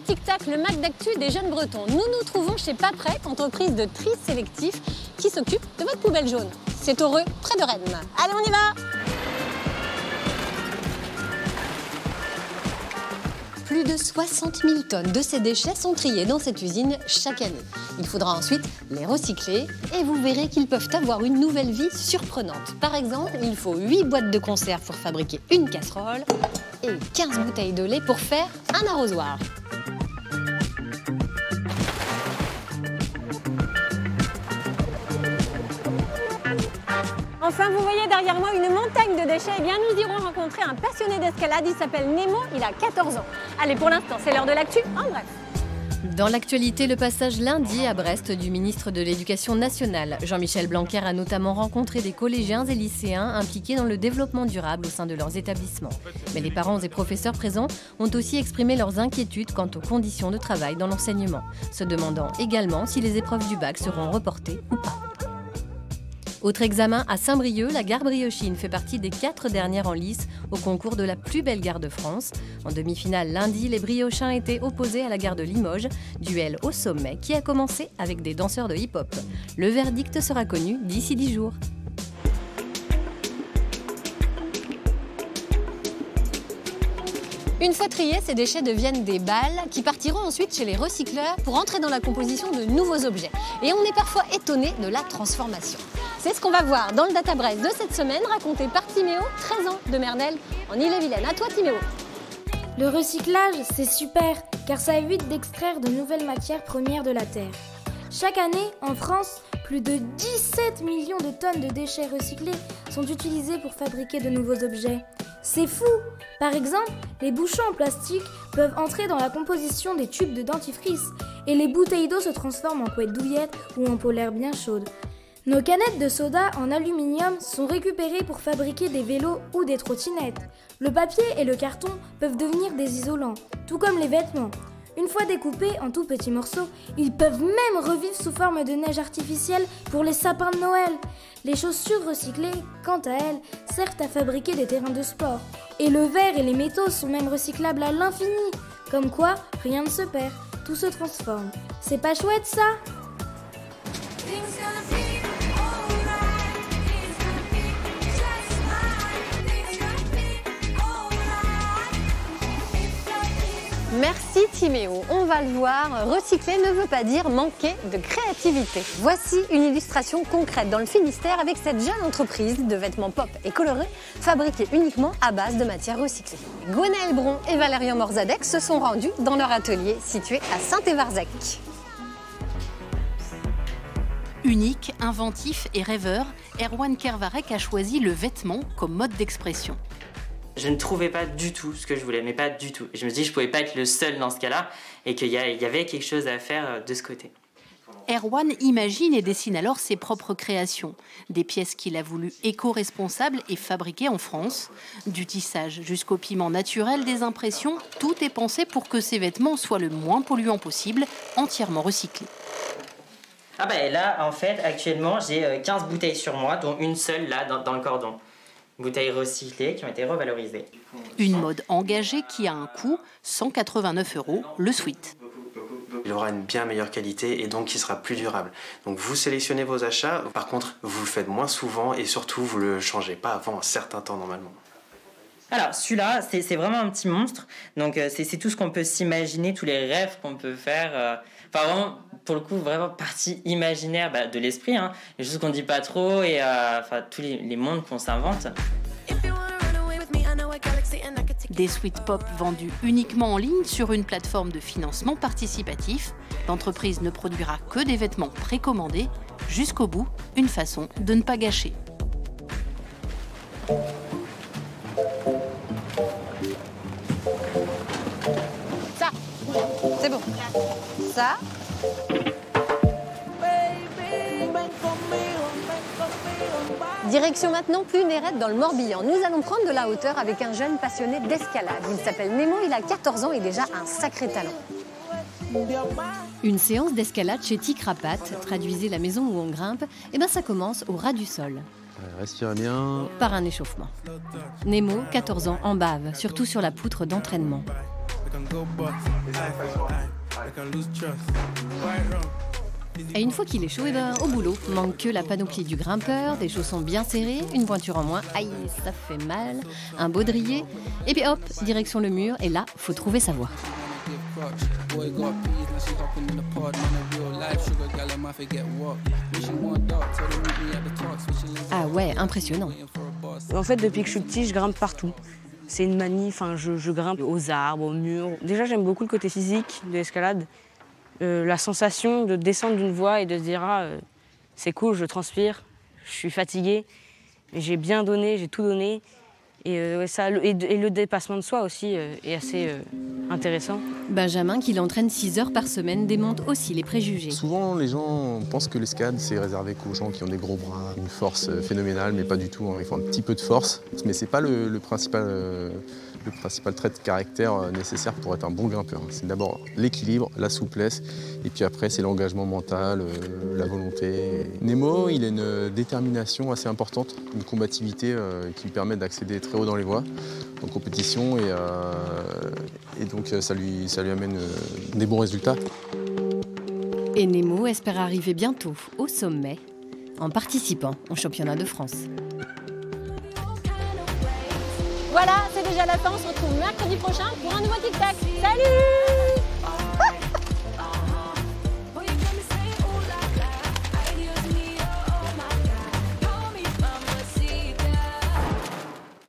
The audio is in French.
tic-tac, le Mac d'actu des jeunes bretons. Nous nous trouvons chez Paprec, entreprise de tri sélectif qui s'occupe de votre poubelle jaune. C'est Heureux, près de Rennes. Allez, on y va! Plus de 60 000 tonnes de ces déchets sont triés dans cette usine chaque année. Il faudra ensuite les recycler et vous verrez qu'ils peuvent avoir une nouvelle vie surprenante. Par exemple, il faut 8 boîtes de conserve pour fabriquer une casserole et 15 bouteilles de lait pour faire un arrosoir. Enfin, vous voyez derrière moi une montagne de déchets. Eh bien, nous irons rencontrer un passionné d'escalade. Il s'appelle Nemo, il a 14 ans. Allez, pour l'instant, c'est l'heure de l'actu en bref. Dans l'actualité, le passage lundi à Brest du ministre de l'Éducation nationale. Jean-Michel Blanquer a notamment rencontré des collégiens et lycéens impliqués dans le développement durable au sein de leurs établissements. Mais les parents et professeurs présents ont aussi exprimé leurs inquiétudes quant aux conditions de travail dans l'enseignement, se demandant également si les épreuves du bac seront reportées ou pas. Autre examen à Saint-Brieuc, la gare Briochine fait partie des 4 dernières en lice au concours de la plus belle gare de France. En demi-finale lundi, les Briochins étaient opposés à la gare de Limoges, duel au sommet qui a commencé avec des danseurs de hip-hop. Le verdict sera connu d'ici 10 jours. Une fois triés, ces déchets deviennent des balles qui partiront ensuite chez les recycleurs pour entrer dans la composition de nouveaux objets. Et on est parfois étonné de la transformation. C'est ce qu'on va voir dans le Data Brest de cette semaine, raconté par Timéo, 13 ans, de Mernel, en Ille-et-Vilaine. À toi, Timéo. Le recyclage, c'est super, car ça évite d'extraire de nouvelles matières premières de la Terre. Chaque année, en France, plus de 17 millions de tonnes de déchets recyclés sont utilisés pour fabriquer de nouveaux objets. C'est fou! Par exemple, les bouchons en plastique peuvent entrer dans la composition des tubes de dentifrice et les bouteilles d'eau se transforment en couettes douillettes ou en polaires bien chaudes. Nos canettes de soda en aluminium sont récupérées pour fabriquer des vélos ou des trottinettes. Le papier et le carton peuvent devenir des isolants, tout comme les vêtements. Une fois découpés en tout petits morceaux, ils peuvent même revivre sous forme de neige artificielle pour les sapins de Noël. Les chaussures recyclées, quant à elles, servent à fabriquer des terrains de sport. Et le verre et les métaux sont même recyclables à l'infini. Comme quoi, rien ne se perd, tout se transforme. C'est pas chouette ça ? Merci Timéo. On va le voir, recycler ne veut pas dire manquer de créativité. Voici une illustration concrète dans le Finistère avec cette jeune entreprise de vêtements pop et colorés fabriqués uniquement à base de matières recyclées. Gwenaël Bron et Valérian Morzadec se sont rendus dans leur atelier situé à Saint-Évarzec. Unique, inventif et rêveur, Erwan Kervarek a choisi le vêtement comme mode d'expression. Je ne trouvais pas du tout ce que je voulais, mais pas du tout. Et je me dis que je ne pouvais pas être le seul dans ce cas-là et qu'il y avait quelque chose à faire de ce côté. Erwan imagine et dessine alors ses propres créations. Des pièces qu'il a voulu éco-responsables et fabriquées en France. Du tissage jusqu'au piment naturel des impressions, tout est pensé pour que ces vêtements soient le moins polluants possible, entièrement recyclés. Ah bah là, en fait, actuellement, j'ai 15 bouteilles sur moi, dont une seule là, dans le cordon. Bouteilles recyclées qui ont été revalorisées. Une mode engagée qui a un coût, 189 €, le sweat. Il aura une bien meilleure qualité et donc il sera plus durable. Donc vous sélectionnez vos achats, par contre vous le faites moins souvent et surtout vous le changez pas avant un certain temps normalement. Alors celui-là, c'est vraiment un petit monstre, donc c'est tout ce qu'on peut s'imaginer, tous les rêves qu'on peut faire. Enfin vraiment, pour le coup, vraiment partie imaginaire de l'esprit, hein, les choses qu'on dit pas trop et tous les mondes qu'on s'invente. Des sweat pop vendus uniquement en ligne sur une plateforme de financement participatif. L'entreprise ne produira que des vêtements précommandés. Jusqu'au bout, une façon de ne pas gâcher. Ça, c'est bon. Ça. Direction maintenant Pluneret dans le Morbihan. Nous allons prendre de la hauteur avec un jeune passionné d'escalade. Il s'appelle Nemo, il a 14 ans et déjà un sacré talent. Une séance d'escalade chez Ticrapat, traduisez la maison où on grimpe, et ça commence au ras du sol. Respire bien. Par un échauffement. Nemo, 14 ans, en bave, surtout sur la poutre d'entraînement. Et une fois qu'il est chaud, et ben, au boulot. Manque que la panoplie du grimpeur, des chaussons bien serrés, une pointure en moins, aïe, ça fait mal, un baudrier, et puis hop, direction le mur, et là, faut trouver sa voie. Ah ouais, impressionnant. En fait, depuis que je suis petit, je grimpe partout. C'est une manie, je grimpe aux arbres, aux murs. Déjà, j'aime beaucoup le côté physique de l'escalade. La sensation de descendre d'une voie et de se dire c'est cool, je transpire, je suis fatiguée, j'ai bien donné, j'ai tout donné. Et le dépassement de soi aussi est assez intéressant. Benjamin, qui l'entraîne 6 heures par semaine, démonte aussi les préjugés. Souvent, les gens pensent que l'escalade, c'est réservé qu'aux gens qui ont des gros bras, une force phénoménale, mais pas du tout. Il faut un petit peu de force, mais c'est pas le principal trait de caractère nécessaire pour être un bon grimpeur. C'est d'abord l'équilibre, la souplesse, et puis après, c'est l'engagement mental, la volonté. Nemo, il a une détermination assez importante, une combativité qui lui permet d'accéder très haut dans les voies, en compétition, et donc ça lui amène des bons résultats. Et Nemo espère arriver bientôt au sommet en participant au championnat de France. Voilà, c'est déjà la fin. On se retrouve mercredi prochain pour un nouveau Tic Tac. Salut!